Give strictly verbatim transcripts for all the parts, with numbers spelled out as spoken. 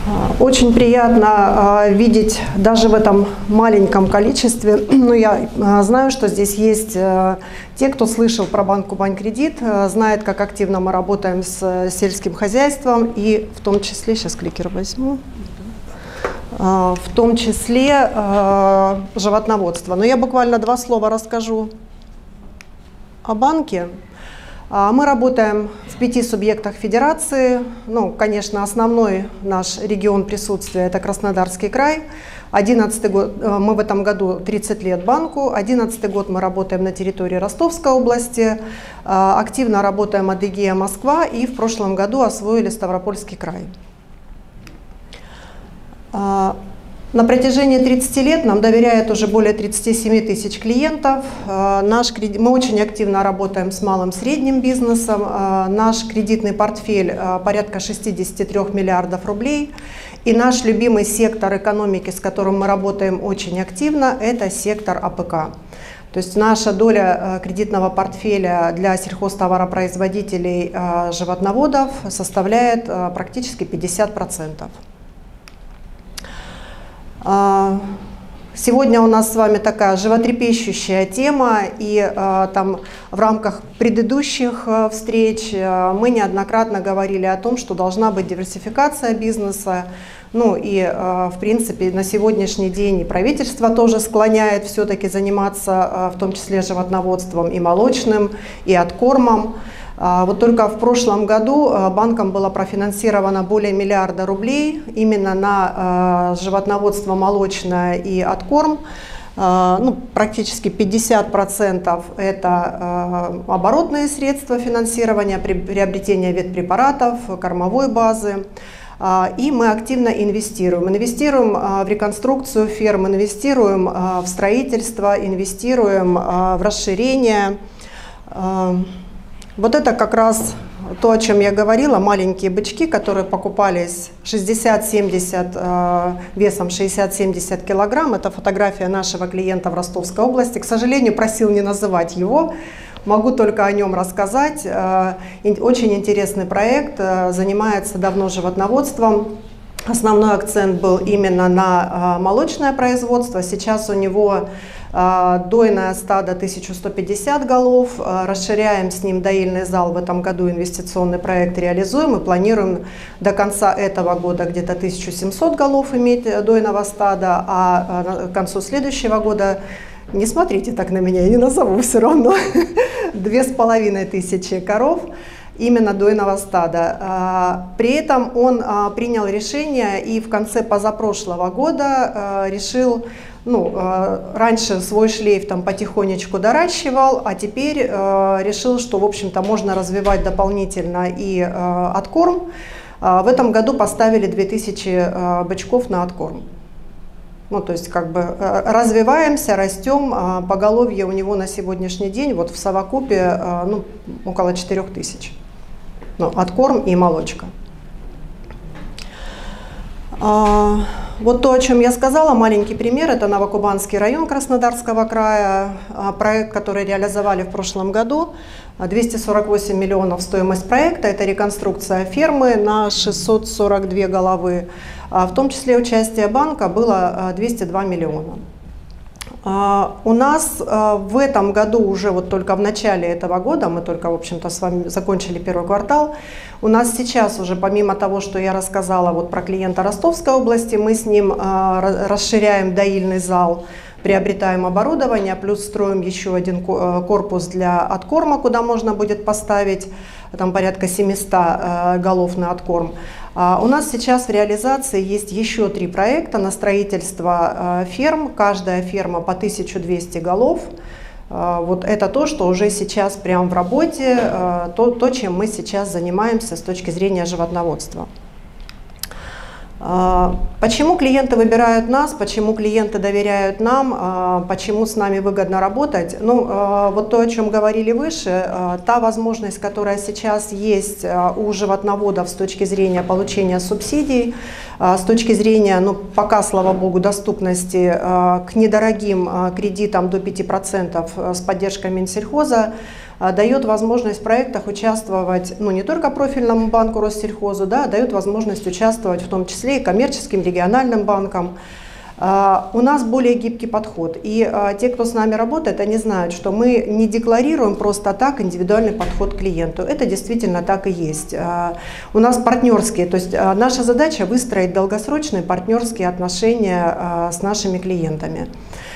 Очень приятно видеть даже в этом маленьком количестве, но я знаю, что здесь есть те, кто слышал про банк Кубань-Кредит, знает, как активно мы работаем с сельским хозяйством, и в том числе, сейчас кликер возьму, в том числе животноводство. Но я буквально два слова расскажу о банке. Мы работаем в пяти субъектах федерации. Ну, конечно, основной наш регион присутствия – это Краснодарский край. одиннадцатый год, мы в этом году тридцать лет банку. одиннадцатый год мы работаем на территории Ростовской области. Активно работаем Адыгея, Москва. И в прошлом году освоили Ставропольский край. На протяжении тридцати лет нам доверяет уже более тридцати семи тысяч клиентов. Наш кредит, мы очень активно работаем с малым и средним бизнесом. Наш кредитный портфель порядка шестидесяти трёх миллиардов рублей. И наш любимый сектор экономики, с которым мы работаем очень активно, это сектор А П К. То есть наша доля кредитного портфеля для сельхозтоваропроизводителей, животноводов составляет практически пятьдесят процентов. Сегодня у нас с вами такая животрепещущая тема, и э, там в рамках предыдущих э, встреч э, мы неоднократно говорили о том, что должна быть диверсификация бизнеса. Ну и э, в принципе на сегодняшний день и правительство тоже склоняет все-таки заниматься э, в том числе животноводством и молочным, и откормом. Вот только в прошлом году банком было профинансировано более миллиарда рублей именно на животноводство молочное и откорм. Ну, практически пятьдесят процентов это оборотные средства финансирования, приобретение ветпрепаратов, кормовой базы. И мы активно инвестируем. Инвестируем в реконструкцию ферм, инвестируем в строительство, инвестируем в расширение. Вот это как раз то, о чем я говорила, маленькие бычки, которые покупались шестьдесят-семьдесят, весом шестьдесят-семьдесят килограмм. Это фотография нашего клиента в Ростовской области. К сожалению, просил не называть его, могу только о нем рассказать. Очень интересный проект, занимается давно животноводством. Основной акцент был именно на молочное производство. Сейчас у него дойное стадо тысяча сто пятьдесят голов. Расширяем с ним доильный зал. В этом году инвестиционный проект реализуем и планируем до конца этого года где-то тысячу семьсот голов иметь дойного стада, а к концу следующего года, не смотрите так на меня, я не назову все равно, две с половиной тысячи коров. Именно дойного стада. При этом он принял решение и в конце позапрошлого года решил, ну, раньше свой шлейф там потихонечку доращивал, а теперь решил, что, в общем-то, можно развивать дополнительно и откорм. В этом году поставили две тысячи бычков на откорм. Ну, то есть, как бы развиваемся, растем. Поголовье у него на сегодняшний день вот в совокупе, ну, около четырёх тысяч. Ну, откорм и молочка. А, вот то, о чем я сказала, маленький пример, это Новокубанский район Краснодарского края, а, проект, который реализовали в прошлом году, двести сорок восемь миллионов стоимость проекта, это реконструкция фермы на шестьсот сорок две головы, а, в том числе участие банка было двести два миллиона. У нас в этом году, уже вот только в начале этого года, мы только, в общем-то, с вами закончили первый квартал, у нас сейчас уже, помимо того, что я рассказала вот про клиента Ростовской области, мы с ним расширяем доильный зал, приобретаем оборудование, плюс строим еще один корпус для откорма, куда можно будет поставить там порядка семисот голов на откорм. У нас сейчас в реализации есть еще три проекта на строительство ферм. Каждая ферма по тысяче двести голов. Вот это то, что уже сейчас прямо в работе, то, то, чем мы сейчас занимаемся с точки зрения животноводства. Почему клиенты выбирают нас, почему клиенты доверяют нам, почему с нами выгодно работать? Ну, вот то, о чем говорили выше, та возможность, которая сейчас есть у животноводов с точки зрения получения субсидий, с точки зрения, ну, пока, слава богу, доступности к недорогим кредитам до пяти процентов с поддержкой Минсельхоза, дает возможность в проектах участвовать, ну, не только профильному банку Россельхозу, да, дает возможность участвовать в том числе и коммерческим региональным банкам. У нас более гибкий подход, и те, кто с нами работает, они знают, что мы не декларируем просто так индивидуальный подход к клиенту. Это действительно так и есть. У нас партнерские, то есть наша задача выстроить долгосрочные партнерские отношения с нашими клиентами.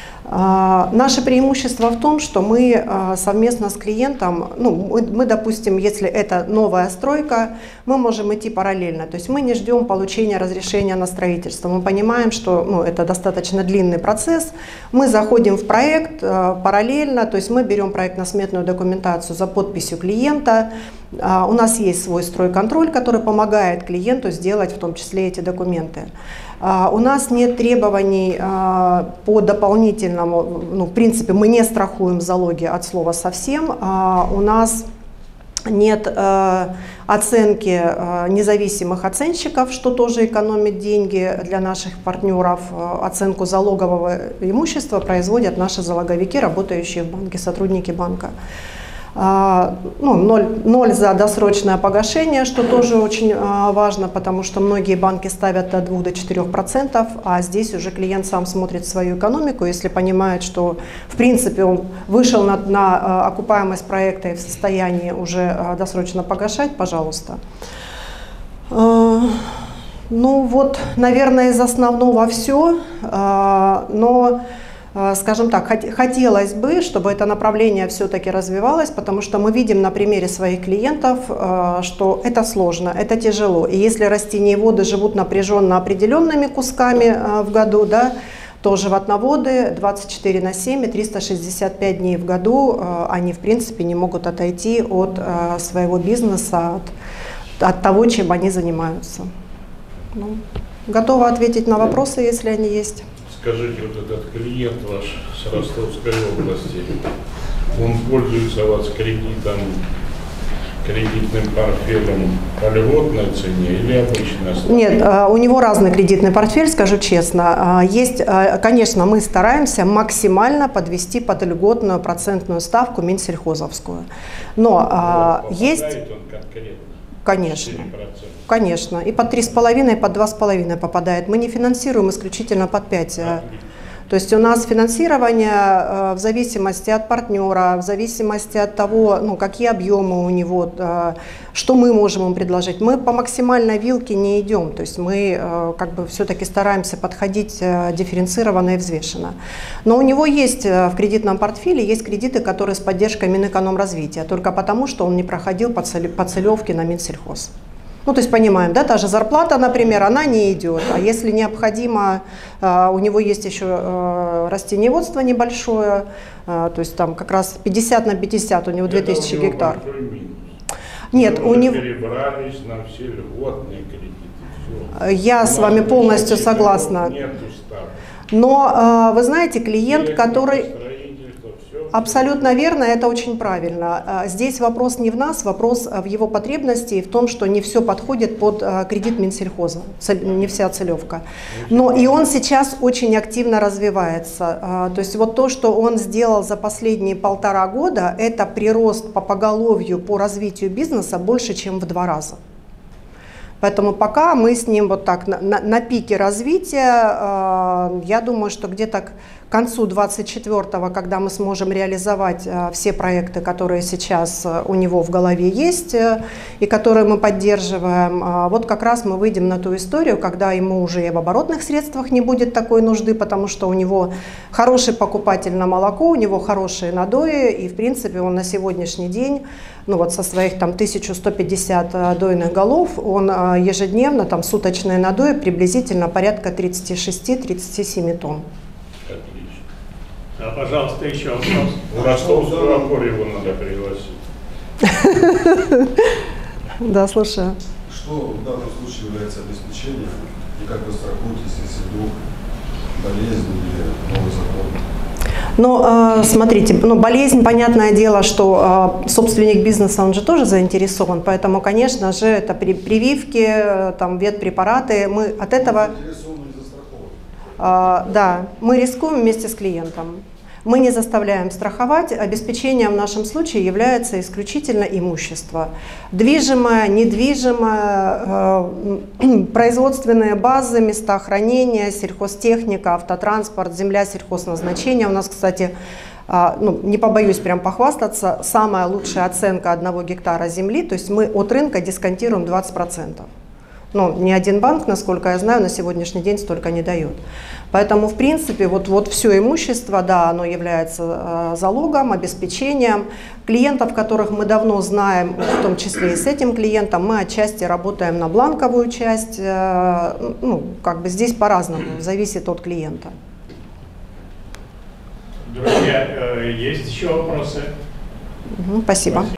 Наше преимущество в том, что мы совместно с клиентом, ну, мы, мы, допустим, если это новая стройка, мы можем идти параллельно. То есть мы не ждем получения разрешения на строительство. Мы понимаем, что, ну, это достаточно длинный процесс. Мы заходим в проект параллельно, то есть мы берем проектно-сметную документацию за подписью клиента. У нас есть свой стройконтроль, который помогает клиенту сделать в том числе эти документы. У нас нет требований по дополнительному, ну, в принципе, мы не страхуем залоги от слова совсем. У нас нет оценки независимых оценщиков, что тоже экономит деньги для наших партнеров. Оценку залогового имущества производят наши залоговики, работающие в банке, сотрудники банка. Ну, ноль, ноль за досрочное погашение, что тоже очень важно, потому что многие банки ставят от двух до четырёх процентов, а здесь уже клиент сам смотрит свою экономику, если понимает, что в принципе он вышел на, на окупаемость проекта и в состоянии уже досрочно погашать, пожалуйста. Ну вот, наверное, из основного все, но... Скажем так, хотелось бы, чтобы это направление все-таки развивалось, потому что мы видим на примере своих клиентов, что это сложно, это тяжело. И если растениеводы живут напряженно определенными кусками в году, да, то животноводы двадцать четыре на семь и триста шестьдесят пять дней в году, они в принципе не могут отойти от своего бизнеса, от, от того, чем они занимаются. Ну, готова ответить на вопросы, если они есть. Скажите, вот этот клиент ваш с Ростовской области, он пользуется у вас кредитом, кредитным портфелем по льготной цене или обычно? Нет, у него разный кредитный портфель, скажу честно. Есть, конечно, мы стараемся максимально подвести под льготную процентную ставку Минсельхозовскую. Но вот, есть... Он конкретно? Конечно. Конечно. И под три с половиной, и под два с половиной попадает. Мы не финансируем исключительно под пять. То есть у нас финансирование в зависимости от партнера, в зависимости от того, ну, какие объемы у него, что мы можем ему предложить. Мы по максимальной вилке не идем. То есть мы как бы все-таки стараемся подходить дифференцированно и взвешенно. Но у него есть в кредитном портфеле есть кредиты, которые с поддержкой Минэкономразвития, только потому, что он не проходил по целевке на Минсельхоз. Ну, то есть понимаем, да, та же зарплата, например, она не идет, а если необходимо, у него есть еще растениеводство небольшое, то есть там как раз пятьдесят на пятьдесят, у него две тысячи гектар. Нет, у него... перебрались на все льготные кредиты. Все. Я с вами полностью согласна. Но вы знаете, клиент, который... Абсолютно верно, это очень правильно. Здесь вопрос не в нас, вопрос в его потребности и в том, что не все подходит под кредит Минсельхоза, не вся целевка. Но и он сейчас очень активно развивается. То есть вот то, что он сделал за последние полтора года, это прирост по поголовью, по развитию бизнеса больше, чем в два раза. Поэтому пока мы с ним вот так на, на, на пике развития, я думаю, что где-то к концу две тысячи двадцать четвёртого, когда мы сможем реализовать все проекты, которые сейчас у него в голове есть и которые мы поддерживаем, вот как раз мы выйдем на ту историю, когда ему уже и в оборотных средствах не будет такой нужды, потому что у него хороший покупатель на молоко, у него хорошие надои, и в принципе он на сегодняшний день, ну вот со своих там тысяча сто пятьдесят дойных голов, он ежедневно, там суточные надои приблизительно порядка тридцати шести — тридцати семи тонн. Да, пожалуйста, еще вопрос. В Ростовскую опору его надо пригласить. Да, слушаю. Что в данном случае является обеспечением и как вы страхуетесь, если вдруг болезнь или новый закон? Ну, смотрите, ну, болезнь, понятное дело, что собственник бизнеса, он же тоже заинтересован, поэтому, конечно же, это прививки, там, ветпрепараты, мы от этого... Да, мы рискуем вместе с клиентом. Мы не заставляем страховать. Обеспечением в нашем случае является исключительно имущество. Движимое, недвижимое, э, производственные базы, места хранения, сельхозтехника, автотранспорт, земля сельхозназначения. У нас, кстати, э, ну, не побоюсь прям похвастаться, самая лучшая оценка одного гектара земли, то есть мы от рынка дисконтируем двадцать процентов. Ну, ни один банк, насколько я знаю, на сегодняшний день столько не дает. Поэтому, в принципе, вот, вот все имущество, да, оно является э, залогом, обеспечением. Клиентов, которых мы давно знаем, в том числе и с этим клиентом, мы отчасти работаем на бланковую часть. Э, ну, как бы здесь по-разному, зависит от клиента. Друзья, э, есть еще вопросы? Угу, спасибо. Спасибо.